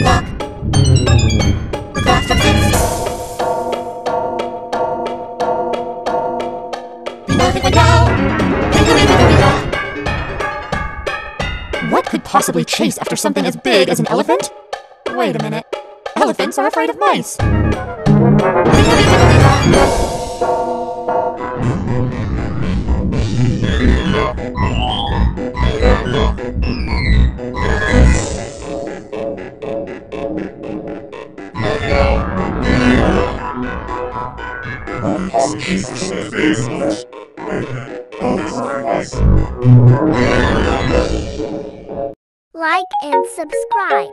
walk. The clock strikes 6. The elephant went down. Hickory, dickory, dock. What could possibly chase after something as big as an elephant? Wait a minute. Elephants are afraid of mice. Hickory, dickory, dock. Like and subscribe.